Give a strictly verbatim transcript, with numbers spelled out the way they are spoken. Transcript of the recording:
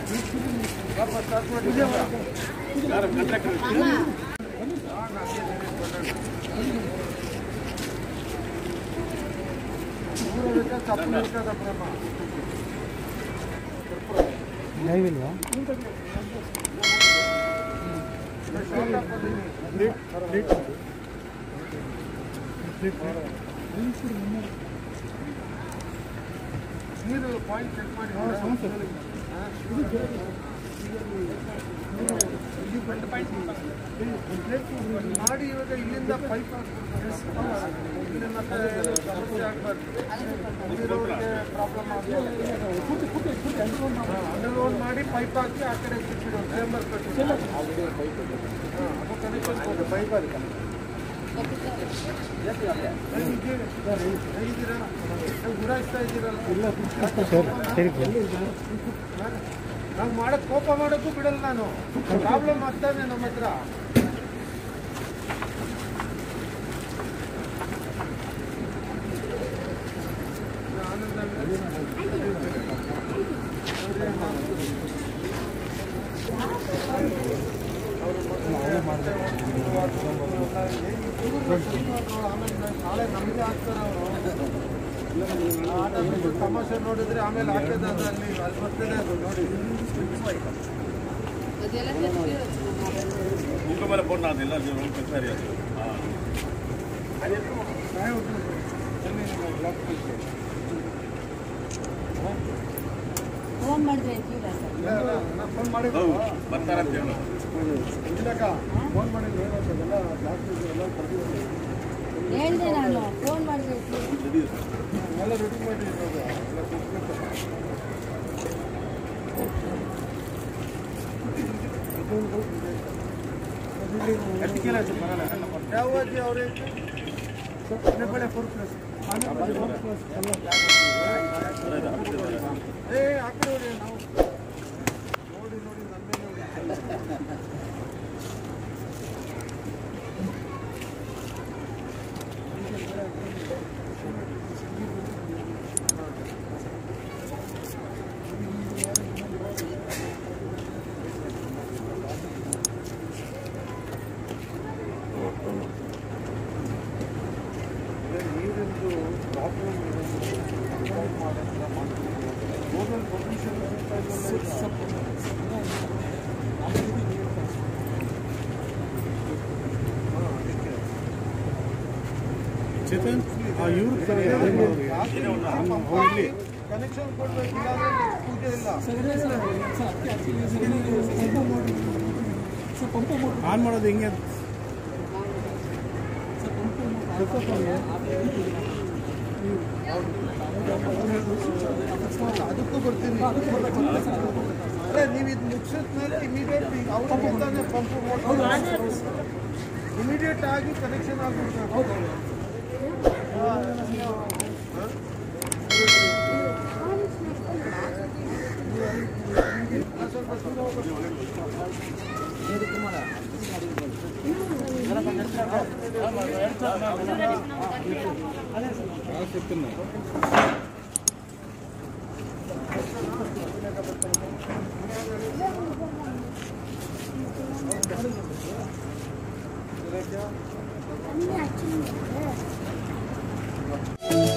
ಲೈವಿಲ್ವಾ ನೀರು point check ಮಾಡಿ ಮಾಡಿ ಇವಾಗ ಇಲ್ಲಿಂದ ಪೈಪ್ ಸಮಸ್ಯೆ ಆಗಬಾರ್ದು ಪ್ರಾಬ್ಲಮ್ ಅಂಡರ್ಗ್ರೌಂಡ್ ಮಾಡಿ ಪೈಪ್ ಹಾಕಿ ಆ ಕಡೆ ಬಿಟ್ಬಿಡೋದು ಚೇಂಬರ್ ಕಟ್ಟಿ ಅದು ಕನೆಕ್ಷನ್ ಕೊಡು ಪೈಪ್ ಅದು ಹೇಗಿದ್ದೀರಾ ಗುರಾಯಿಸ್ತಾ ಇದ್ದೀರಲ್ಲ ನಾವು ಮಾಡೋದು ಕೋಪ ಮಾಡೋಕ್ಕೂ ಬಿಡಲ್ಲ ನಾನು ಪ್ರಾಬ್ಲಮ್ ಆಗ್ತಾನೆ ನಮ್ಮ ಹತ್ರ ನಾಳೆ ನಮಗೆ ಹಾಕ್ತಾರೆ ಅವರು ತಮಾಷೆ ನೋಡಿದ್ರೆ ಆಮೇಲೆ ಹಾಕಿದ ಅಲ್ಲಿ ಅಲ್ಲಿ ಬರ್ತದೆ ಅದು ನೋಡಿ ಫೋನ್ ಮಾಡಿದ್ರೆ ಫೋನ್ ಮಾಡಿದ್ರು ಬರ್ತಾರಂತ ಹೇಳು ಇಲ್ಲಕ್ಕ ಫೋನ್ ಮಾಡಿದ್ರು ಎಲ್ಲ ಜಾಸ್ತಿ ಎಲ್ಲ ಹೇಳಿದೆ ನಾನು ಫೋನ್ ಮಾಡಿದ್ರೆ ಎಲ್ಲ ರೆಡಿ ಮಾಡಿ ಇರೋದು ಎಲ್ಲ ಯಾವ ಅವರೇ ನೆಬ್ಬಳೆ ಫೋರ್ ಪ್ಲಸ್ ಏ ಹಾಕಿದವ್ರಿ ನಾವು ನೋಡಿ ನೋಡಿ ನನ್ನೇ ನೋಡಿ ನೀರಿಂದು ಪ್ರಾಬ್ಲಮ್ ಗೋಲ್ಡನ್ ಪೊಲ್ಯೂಷನ್ ಚೇತನ್ ಇವರು ಕನೆಕ್ಷನ್ ಕೊಡಬೇಕಿಲ್ಲ ಪೂಜೆ ಇಲ್ಲ ಆನ್ ಮಾಡೋದು ಹಿಂಗೆ ಅದಕ್ಕೂ ಬರ್ತೀನಿ ಅದೇ ನೀವು ಇದು ಮುಗಿಸಿದ ಮೇಲೆ ಇಮಿಡಿಯೇಟ್ ಅವ್ರು ಬರ್ತಾನೆ ಪಂಪ್ ಇಮಿಡಿಯೇಟ್ ಆಗಿ ಕನೆಕ್ಷನ್ ಆಗ್ಬಿಡ್ತಾರೆ ಸ್ವಲ್ಪ actually